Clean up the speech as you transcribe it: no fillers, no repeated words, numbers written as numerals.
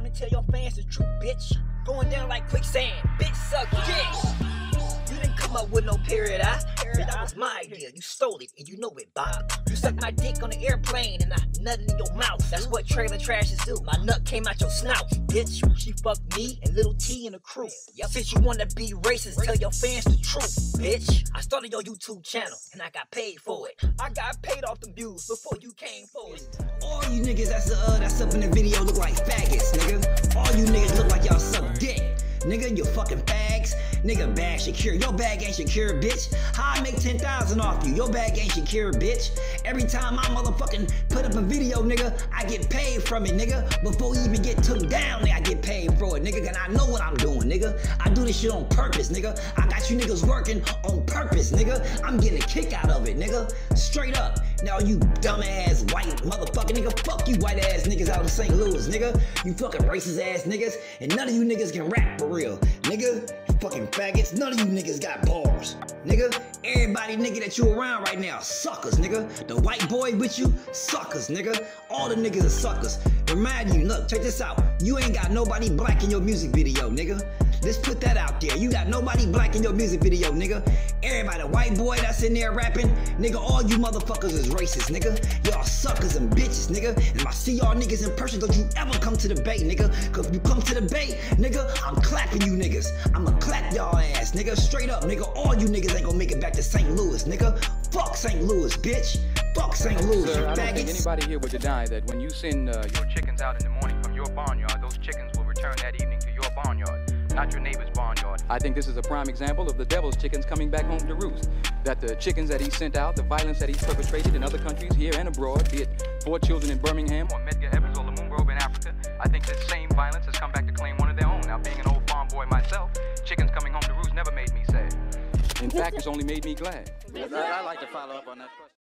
time to tell your fans the truth, bitch. Going down like quicksand, bitch suck dick. You didn't come up with no period, Bitch, that was my idea. You stole it, and you know it, Bob. You sucked my dick on the airplane, and I nutted in your mouth. That's what trailer trashes do. My nut came out your snout, bitch. She fucked me and Little T and the crew. Since you wanna be racist, tell your fans the truth, bitch. I started your YouTube channel, and I got paid for it. I got paid off the views before you came for it. All you niggas that's up in the video look like faggots, nigga. All you niggas look like y'all suck dick. Nigga, you fucking fags. Nigga, bag secure. Your bag ain't secure, bitch. How I make 10,000 off you? Your bag ain't secure, bitch. Every time I motherfucking put up a video, nigga, I get paid from it, nigga. Before we even get took down, nigga, I get paid for it, nigga. And I know what I'm doing, nigga. I do this shit on purpose, nigga. I got you niggas working on purpose, nigga. I'm getting a kick out of it, nigga. Straight up. Now you dumbass white motherfucker, nigga. Fuck you white ass niggas out in St. Louis, nigga. You fucking racist ass niggas. And none of you niggas can rap for real, nigga. You fucking faggots. None of you niggas got bars, nigga. Everybody nigga that you around right now, suckers, nigga. The white boy with you, suckers, nigga. All the niggas are suckers. Remind you, look, check this out. You ain't got nobody black in your music video, nigga. Let's put that out there. You got nobody black in your music video, nigga. Everybody, the white boy that's in there rapping, nigga, all you motherfuckers is racist, nigga. Y'all suckers and bitches, nigga. And if I see y'all niggas in person, don't you ever come to the Bay, nigga. Cause if you come to the Bay, nigga, I'm clapping you niggas. I'ma clap y'all ass, nigga. Straight up, nigga. All you niggas ain't gonna make it back to St. Louis, nigga. Fuck St. Louis, bitch. Fuck St. Louis, Sir, you I don't faggots. think anybody here would deny that when you send your chickens out in the morning from your barnyard, those chickens will return that evening to your barnyard, not your neighbor's barnyard. I think this is a prime example of the devil's chickens coming back home to roost. That the chickens that he sent out, the violence that he's perpetrated in other countries, here and abroad, be it 4 children in Birmingham or Medgar Evers or Lamon Grove in Africa, I think this same violence has come back to claim one of their own. Now, being an old farm boy myself, chickens coming home to roost never made me sad. In fact, it's only made me glad. I'd like to follow up on that question.